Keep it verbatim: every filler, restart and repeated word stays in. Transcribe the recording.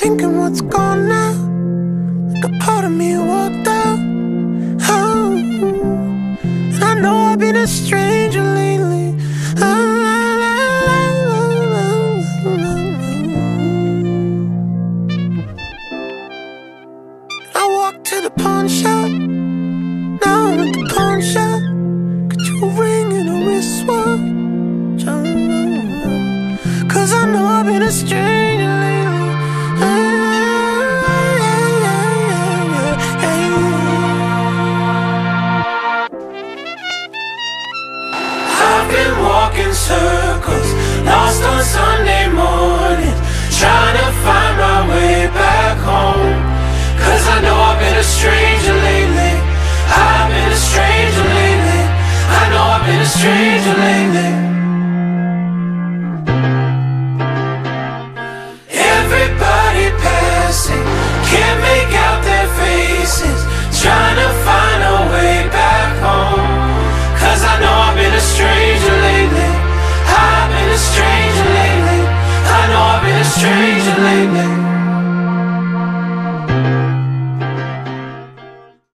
thinking what's gone now. Like a part of me walked out. Oh, and I know I've been a stranger lately. Oh, I walked to the pawn shop. Now I'm at the pawn shop. Got your ring and a wristwatch. Cause I know I've been a stranger lately. I've been walking circles, lost on Sunday morning, trying to find my way back home. Cause I know I've been a stranger lately. I've been a stranger lately. I know I've been a stranger lately. Everybody passing, can't make out their faces, trying to find a way back home. Cause I know I've been a stranger lately. I've been a stranger lately. I know I've been a stranger lately.